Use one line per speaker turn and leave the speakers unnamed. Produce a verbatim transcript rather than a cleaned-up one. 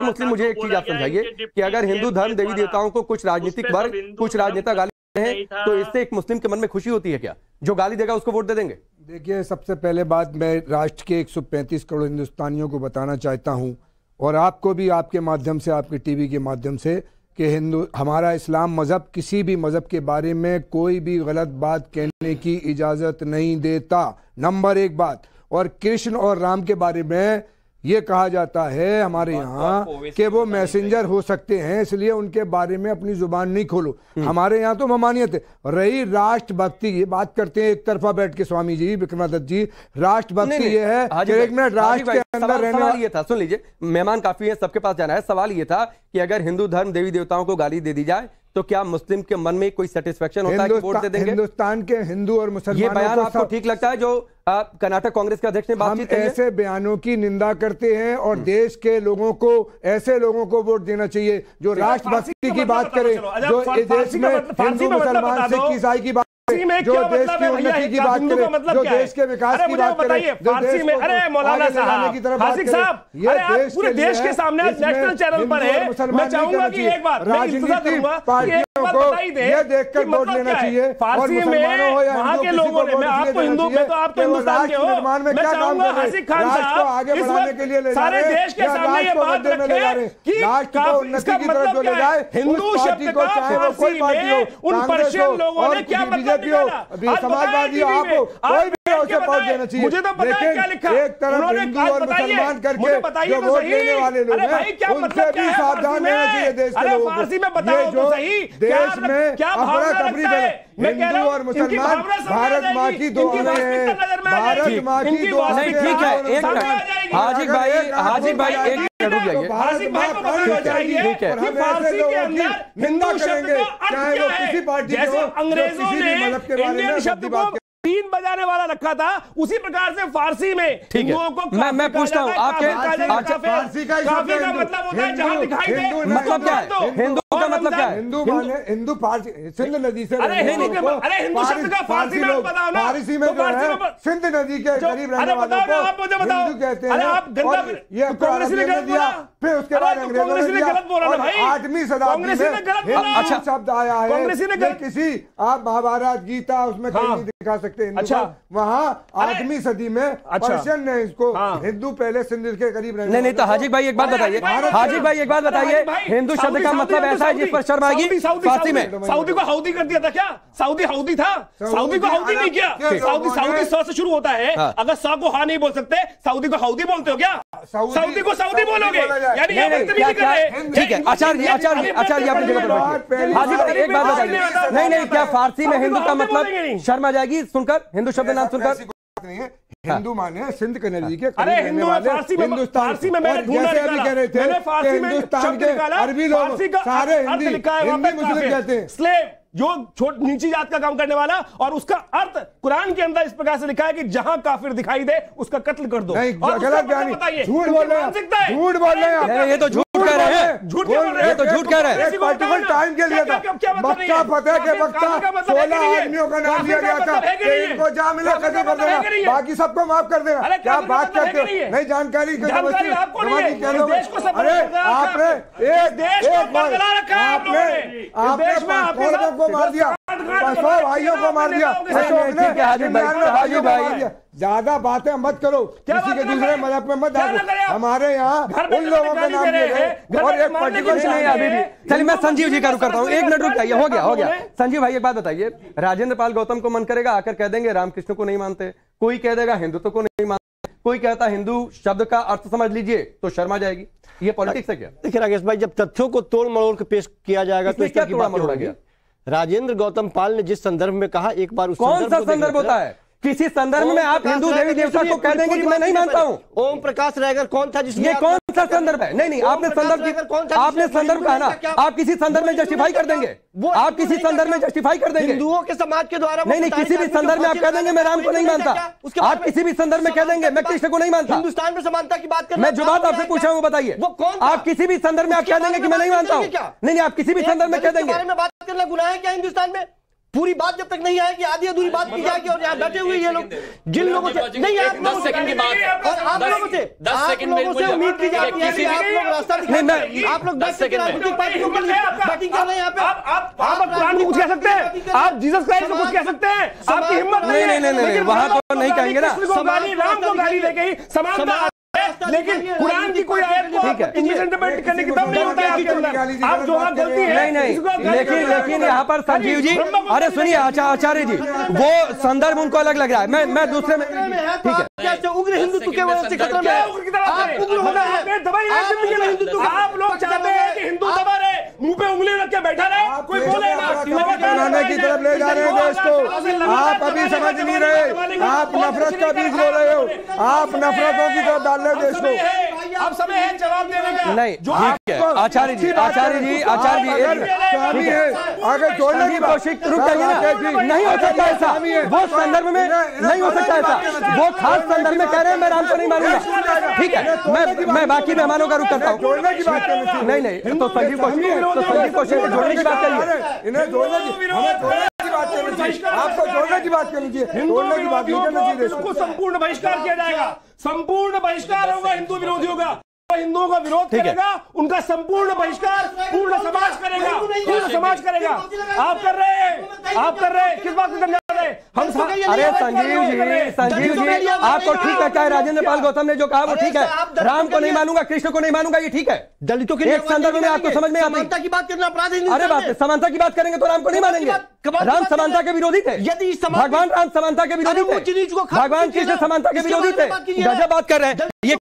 मुस्लिम, मुझे एक चीज आप समझाइए कि अगर हिंदू धर्म देवी देवताओं को कुछ राजनीतिक वर्ग, कुछ राजनेता गाली हैं, तो इससे एक मुस्लिम के मन में खुशी होती है क्या? जो गाली देगा उसको वोट दे देंगे?
देखिए, सबसे पहले बात मैं राष्ट्र के एक सौ पैंतीस करोड़ हिंदुस्तानियों को बताना चाहता हूं, और आपको भी, आपके माध्यम से, आपके टीवी के माध्यम से, कि हिंदू हमारा इस्लाम मज़हब किसी भी मज़हब के बारे में कोई भी गलत बात कहने की इजाज़त नहीं देता, नंबर एक बात। और कृष्ण और राम के बारे में ये कहा जाता है हमारे यहाँ कि वो मैसेंजर हो सकते हैं, इसलिए उनके बारे में अपनी जुबान नहीं खोलो। हमारे यहाँ तो ममानियत है। रही राष्ट्रभक्ति, ये बात करते हैं एक तरफा बैठ के स्वामी जी, विक्रमादित्य जी, राष्ट्रभक्ति ये है कि एक मिनट राष्ट्र के अंदर रहने वाला।
ये था, सुन लीजिए, मेहमान काफी है, सबके पास जाना है। सवाल ये था कि अगर हिंदू धर्म देवी देवताओं को गाली दे दी जाए तो क्या मुस्लिम के मन में कोई सेटिस्फेक्शन होता है कि वोट दे देंगे?
हिंदुस्तान के हिंदू और मुसलमानों,
ये बयान आपको ठीक लगता है जो कर्नाटक कांग्रेस के अध्यक्ष ने बातचीत की?
हम ऐसे बयानों की निंदा करते हैं और देश के लोगों को, ऐसे लोगों को वोट देना चाहिए जो राष्ट्रभक्ति की बात करें, जो देश में हिंदू मुसलमान सिख ईसाई की बात, जो देश की उन्नति की बात करे, जो देश के विकास की बात करे, जो देश को
अरे मौलाना साहब, हासिक साहब, ये पूरे देश के सामने नेशनल चैनल पर है। मैं चाहूंगा कि एक बात
राजनीतिक पार्टियों को ये देखकर वोट लेना चाहिए।
फारसी में वहां के लोगों ने, मैं आपको हिंदू, मैं तो आपको हिंदुस्तान के हो, मैं चाहूंगा हासिक खान साहब इस वक्त सारे देश के सामने ये बात रखें कि इसका मतलब क्या है। हिंदू शब्द का फारसी में उन पर्शियन लोगों ने क्या मतलब
अभी समाजवादी आपको कोई भी उसे वोट देना चाहिए।
मुझे तो पता है क्या लिखा है,
एक तरफ हिंदू और मुसलमान करके जो वोट देने वाले लोग हैं उनसे भी सावधान रहना चाहिए देश के लोगों को। ये जो देश में अफरा तफरी है, हिंदू और मुसलमान भारत माँ की दो आंखें हैं, भारत माँ की दो आंखें हैं।
ठीक है, एक मिनट हाजिक भाई, हाजिक भाई एक मिनट रुक जाइए।
हासिक भाई को बताना चाहिए कि फारसी के अंदर हिंदू शब्द का अर्थ क्या है। जैसे अंग्रेजों ने इंडियन शब्द को तीन बजाने वाला रखा था, उसी प्रकार से फारसी में हिंदुओं को
मैं मैं पूछता हूँ आपके
फारसी का
काफी का मतलब होता है जहां दिखाई दे।
मतलब क्या है हिंदू का मतलब क्या है?
हिंदू माने हिंदू फारसी सिंध नदी से,
अरे हिंदू के, अरे हिंदू शब्द का फारसी में बताओ ना।
फारसी में जो है सिंध नदी के करीब रहने वालों को हिंदू कहते हैं।
अरे आप गंदा,
ये कांग्रेस ने गलत दिया, फिर उसके बाद अंग्रेजों ने
गलत बोला ना भाई।
आठवीं शताब्दी में अच्छा शब्द आया है।
कांग्रेस ने
किसी आप महाभारत गीता उसमें कहीं नहीं दिखा सकते हिंदू। अच्छा, वहाँ आठवीं सदी में पर्शियन ने इसको हिंदू पहले सिंध के करीब रहने।
नहीं नहीं, तो हाजिक भाई एक बात बताइए, हाजिक भाई एक बात बताइए, हिंदू शब्द का मतलब ऐसा है जिस पर शर्म आएगी? फारसी में
सऊदी को हौदी कर दिया था क्या? सऊदी हौदी था, सऊदी को हौदी नहीं किया। सऊदी सऊदी स से शुरू होता है, अगर स को हा नहीं बोल सकते, सऊदी को हौदी बोलते हो क्या? सऊदी को सऊदी बोलोगे यानी ये बदतमीजी कर रहे हैं।
ठीक है, आचार्य आचार्य आचार्य अपनी जगह पर बैठिए। हाजिक भाई एक बात बताइए, नहीं नहीं, क्या फारसी में हिंदू का मतलब शर्म आ जाएगी सुनकर, हिंदू शब्द नाम सुनकर?
नहीं है, हिंदू माने सिंध के नदी के
अरे हिंदू फारसी में, फारसी में मैंने ढूंढा निकाला,
कह रहे थे
मैंने फारसी में
हिंदुस्तान के अरबी लोग सारे हिंदी हिंदी मुस्लिम कहते हैं।
स्लेव जो छोट नीची जात का काम करने वाला, और उसका अर्थ कुरान के अंदर इस प्रकार से लिखा है कि जहां काफिर दिखाई दे उसका कत्ल कर दो।
गलत बयानी, झूठ बोल रहे हैं, झूठ बोल रहे हैं,
ये तो झूठ कह रहे हैं,
झूठ बोल रहे हैं,
तो झूठ कह रहे हैं।
एक पर्टिकुलर टाइम के लिए था, मक्का फतेह के वक्त सोलह आदमियों का नाम लिया गया था कि इनको जहाँ मिले कत्ल कर देना, बाकी सबको माफ कर देना। क्या बात करते हो? नहीं जानकारी अरे आपने एक आपने को मार दिया, भाइयों को मार दिया। ज्यादा बातें मत करो, किसी के दूसरे मजहब में मत डालो। हमारे यहाँ उन लोगों के नाम लिए गए और एक पर्टिकुलर नहीं है अभी भी।
चलिए मैं संजीव जी का रुक करता हूँ, एक मिनट रुक जाइए, हो गया हो गया। संजीव भाई एक बात बताइए, राजेंद्र पाल गौतम को मन करेगा आकर कह देंगे रामकृष्ण को नहीं मानते, कोई कह देगा हिंदुत्व को नहीं मानते, कोई कहता हिंदू शब्द का अर्थ समझ लीजिए, तो शर्मा जाएगी। ये पॉलिटिक्स है क्या?
देखिए राकेश भाई, जब तथ्यों को तोड़ मरोड़ के पेश किया जाएगा तो
क्या तोड़ा मरोड़ा गया?
राजेंद्र गौतम पाल ने जिस संदर्भ में कहा, एक बार उस
कौन सा संदर्भ होता है? किसी संदर्भ में आप हिंदू देवी देवता को कह देंगे कि मैं नहीं मानता हूं।
ओम प्रकाश रायगर कौन था जिसने?
ये कौन सा संदर्भ है? नहीं नहीं, आपने संदर्भ आपने संदर्भ कहा ना, आप किसी संदर्भ में जस्टिफाई कर देंगे, आप किसी संदर्भ में जस्टिफाई कर देंगे
हिंदुओं के समाज के द्वारा।
नहीं नहीं, किसी भी संदर्भ में आप कह देंगे मैं राम को नहीं मानता, आप किसी भी संदर्भ में कह देंगे मैं कृष्ण को नहीं मानता।
हिंदुस्तान में समानता की बात कर,
मैं जो बात आपसे पूछा हूं वो बताइए। आप किसी भी संदर्भ में आप कह देंगे कि मैं नहीं मानता हूं। नहीं नहीं, आप किसी भी संदर्भ में कह देंगे।
बात करना गुनाह है क्या हिंदुस्तान में? पूरी बात जब तक नहीं आएगी आधी अधूरी बात की जाएगी। और यहाँ बैठे हुए ये लोग जिन लोगों से नहीं आप
दस सेकंड की बात
और आप लोगों से
दस सेकंड में
से उम्मीद की जाती है कि आप लोग रास्ता दिखाएंगे। आप लोग
दस सेकंड में
राजनीतिक पार्टियों के लिए बैटिंग कर रहे हैं यहाँ पे।
आप आप आप कुरान को कुछ कह सकते हैं, आप जीसस क्राइस्ट को कुछ कह सकते हैं, आपकी हिम्मत
नहीं नहीं नहीं नहीं वहां तो नहीं कहेंगे ना।
गाली राम को गाली लेके ही समानता, लेकिन कुरान की कोई आयत को
ठीक है
इंग्लिश इंटरप्रेट करने की दम नहीं होता है आपके अंदर। आप जो बात गलती है
नहीं नहीं लेकिन लेकिन यहाँ पर संजीव जी, अरे सुनिए आचार्य जी, वो संदर्भ उनको अलग लग रहा है। मैं मैं दूसरे में ठीक है
उग्र हिंदुत्व के वजह से खत्म है।
आप उग्र होना है, दबाई आप लोग चाहते हैं कि हिंदू दबा रहे, मुंह पे उंगली रख के बैठा रहे, कोई बोले ना
बनाने की तरफ ले जा रहे हैं देश को। आप अभी समझ नहीं रहे, आप नफरत का बीज बो रहे हो, आप नफरतों की तरफ डाल रहे हो देश को।
अब समय है जवाब देने का।
नहीं ठीक है आचार्य जी, आचार्य जी, आचार्य जी
आगे जोड़ने की कोशिश
रुक जाइए। नहीं हो सकता ऐसा, वो संदर्भ में नहीं हो सकता ऐसा, वो खास संदर्भ में कह रहे हैं मैं राम को नहीं मानूंगा। ठीक है मैं मैं बाकी मेहमानों का रुख करता हूँ।
जोड़ने की बात करनी
नहीं नहीं तो संजीव कौशिक तो संजीव कौशिक जोड़ने की बात करिए,
इन्हें जोड़ने की बात करनी चाहिए, आपको जोड़ने की बात करनी चाहिए, जोड़ने की बात नहीं करनी चाहिए।
हिंदुओं को संपूर्ण बहिष्कार किया जाएगा, संपूर्ण बहिष्कार होगा हिंदू विरोधियों का। हिंदुओं का विरोध करेगा, उनका संपूर्ण बहिष्कार पूर्ण समाज करेगा, पूर्ण समाज करेगा। आप कर रहे हैं, आप कर रहे हैं, किस बात को समझा रहे हैं हम?
अरे संजीव जी, संजीव जी आपको ठीक लगता है राजेंद्र पाल गौतम ने जो कहा वो ठीक है, राम को नहीं मानूंगा, कृष्ण को नहीं मानूंगा, ये ठीक है।
दलितों के
एक संदर्भ में आपको समझ में
समानता की बात करना अपराध है।
अरे बात समानता की बात करेंगे तो राम को नहीं मानेंगे। राम समानता के विरोधी थे,
यदि
भगवान राम समानता के विरोधी थे, भगवान कृष्ण समानता के विरोधी थे। गजब बात कर रहे हैं ये।